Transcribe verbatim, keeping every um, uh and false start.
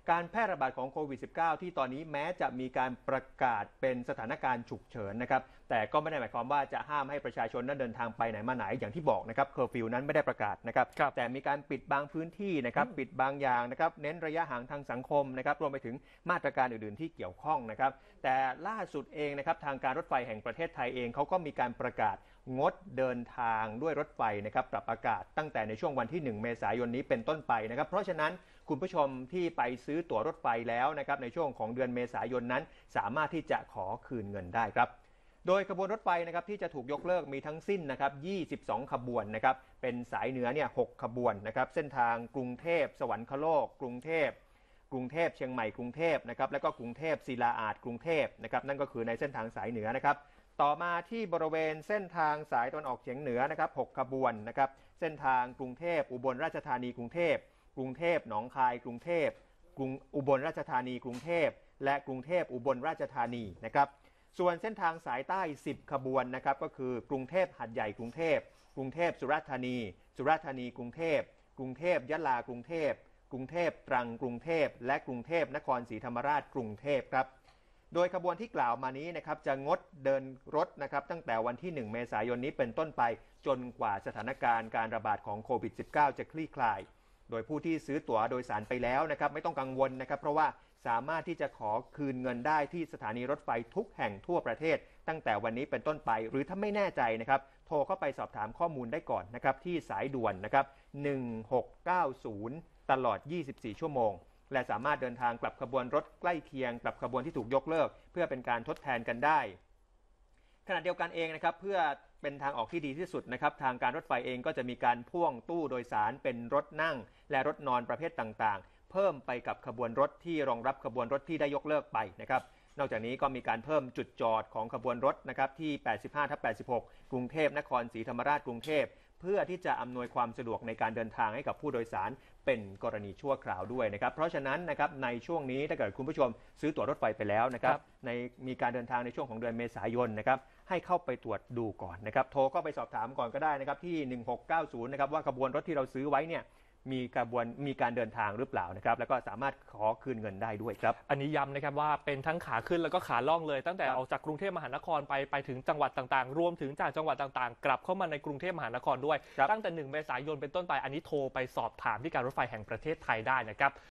การแพร่ระบาดของโควิด สิบเก้า ที่ตอนนี้แม้จะมีการประกาศเป็นสถานการณ์ฉุกเฉินนะครับแต่ก็ไม่ได้หมายความว่าจะห้ามให้ประชาชนนั้นเดินทางไปไหนมาไหนอย่างที่บอกนะครับเคอร์ฟิวนั้นไม่ได้ประกาศนะครับแต่มีการปิดบางพื้นที่นะครับปิดบางอย่างนะครับเน้นระยะห่างทางสังคมนะครับรวมไปถึงมาตรการอื่นๆที่เกี่ยวข้องนะครับแต่ล่าสุดเองนะครับทางการรถไฟแห่งประเทศไทยเองเขาก็มีการประกาศงดเดินทางด้วยรถไฟนะครับปรับอากาศตั้งแต่ในช่วงวันที่หนึ่งเมษายนนี้เป็นต้นไปนะครับเพราะฉะนั้นคุณผู้ชมที่ไปซื้อตั๋วรถไฟแล้วนะครับในช่วงของเดือนเมษายนนั้นสามารถที่จะขอคืนเงินได้ครับโดยขบวนรถไฟนะครับที่จะถูกยกเลิกมีทั้งสิ้นนะครับยี่สิบสองขบวนนะครับเป็นสายเหนือเนี่ยหกขบวนนะครับเส้นทางกรุงเทพสวรรคโลกกรุงเทพกรุงเทพเชียงใหม่กรุงเทพนะครับแล้วก็กรุงเทพศิลาอาดกรุงเทพนะครับนั่นก็คือในเส้นทางสายเหนือนะครับต่อมาที่บริเวณเส้นทางสายตะวันออกเฉียงเหนือนะครับหกขบวนนะครับเส้นทางกรุงเทพอุบลราชธานีกรุงเทพกรุงเทพหนองคายกรุงเทพกรุงอุบลราชธานีกรุงเทพและกรุงเทพอุบลราชธานีนะครับส่วนเส้นทางสายใต้สิบขบวนนะครับก็คือกรุงเทพหัดใหญ่กรุงเทพกรุงเทพสุราษฎร์ธานีสุราษฎร์ธานีกรุงเทพกรุงเทพยะลากรุงเทพกรุงเทพตรังกรุงเทพและกรุงเทพนครศรีธรรมราชกรุงเทพครับโดยขบวนที่กล่าวมานี้นะครับจะงดเดินรถนะครับตั้งแต่วันที่หนึ่งเมษายนนี้เป็นต้นไปจนกว่าสถานการณ์การระบาดของโควิด สิบเก้า จะคลี่คลายโดยผู้ที่ซื้อตั๋วโดยสารไปแล้วนะครับไม่ต้องกังวลนะครับเพราะว่าสามารถที่จะขอคืนเงินได้ที่สถานีรถไฟทุกแห่งทั่วประเทศตั้งแต่วันนี้เป็นต้นไปหรือถ้าไม่แน่ใจนะครับโทรเข้าไปสอบถามข้อมูลได้ก่อนนะครับที่สายด่วนนะครับหนึ่งหกเก้าศูนย์ตลอดยี่สิบสี่ชั่วโมงและสามารถเดินทางกลับขบวนรถใกล้เคียงกลับขบวนที่ถูกยกเลิกเพื่อเป็นการทดแทนกันได้ขณะเดียวกันเองนะครับเพื่อเป็นทางออกที่ดีที่สุดนะครับทางการรถไฟเองก็จะมีการพ่วงตู้โดยสารเป็นรถนั่งและรถนอนประเภทต่างๆเพิ่มไปกับขบวนรถที่รองรับขบวนรถที่ได้ยกเลิกไปนะครับนอกจากนี้ก็มีการเพิ่มจุดจอดของขบวนรถนะครับที่ แปดสิบห้าทับแปดสิบหก กรุงเทพนครศรีธรรมราชกรุงเทพเพื่อที่จะอำนวยความสะดวกในการเดินทางให้กับผู้โดยสารเป็นกรณีชั่วคราวด้วยนะครับเพราะฉะนั้นนะครับในช่วงนี้ถ้าเกิดคุณผู้ชมซื้อตั๋วรถไฟไปแล้วนะครับในมีการเดินทางในช่วงของเดือนเมษายนนะครับให้เข้าไปตรวจดูก่อนนะครับโทรเข้าไปสอบถามก่อนก็ได้นะครับที่หนึ่งหกเก้าศูนย์นะครับว่าขบวนรถที่เราซื้อไว้เนี่ยมีกระบวนมีการเดินทางหรือเปล่านะครับแล้วก็สามารถขอคืนเงินได้ด้วยครับอันนี้ย้ำนะครับว่าเป็นทั้งขาขึ้นแล้วก็ขาล่องเลยตั้งแต่ออกจากกรุงเทพมหานครไปไปถึงจังหวัดต่างๆรวมถึงจากจังหวัดต่างๆกลับเข้ามาในกรุงเทพมหานครด้วยตั้งแต่หนึ่งเมษายนเป็นต้นไปอันนี้โทรไปสอบถามที่การรถไฟแห่งประเทศไทยได้นะครับ